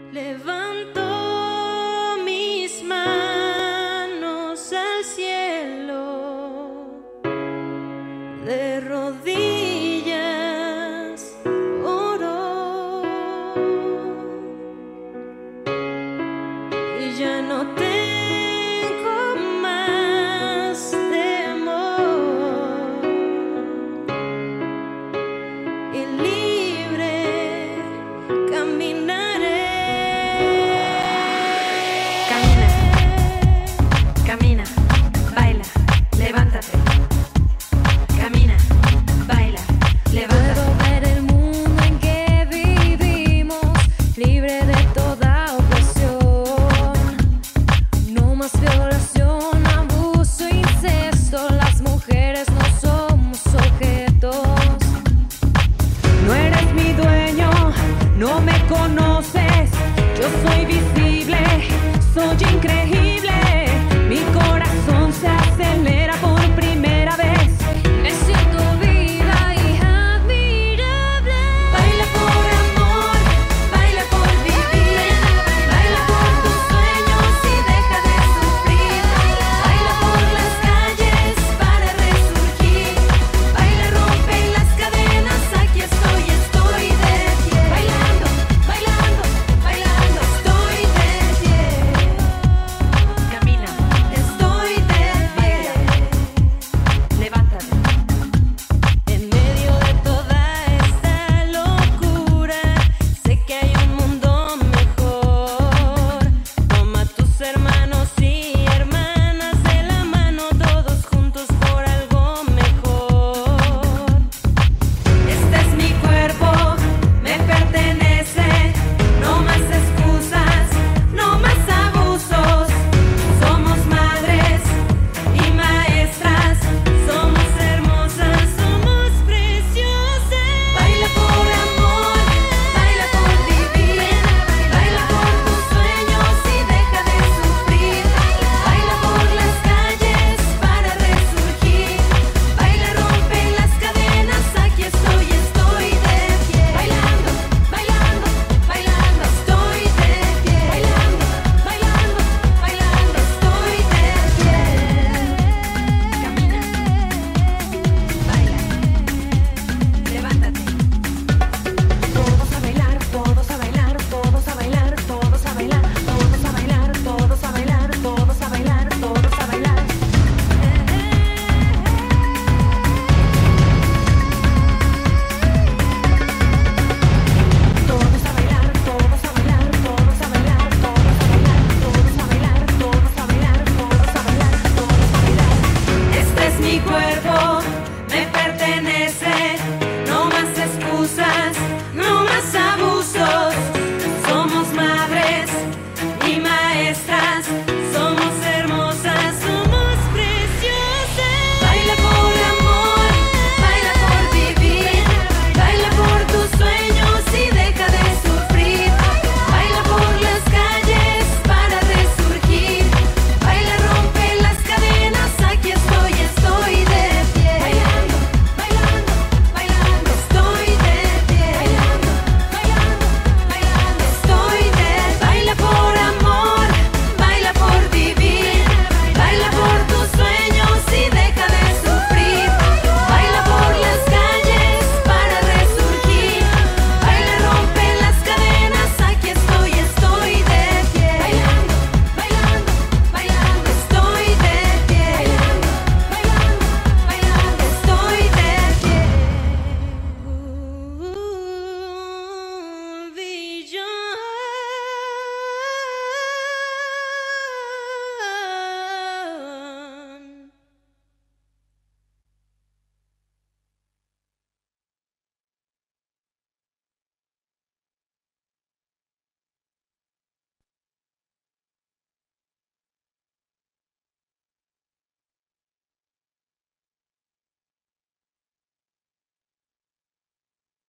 Levanto mis manos al cielo, de rodillas oro, y ya no tengo más temor, y libre caminaré. Camina, baila, levántate. Camina, baila, levántate. Puedo ver el mundo en que vivimos, libre de toda opresión. No más violación, abuso, incesto. Las mujeres no somos objetos. No eres mi dueño, no me conoces. Yo soy visible, soy increíble.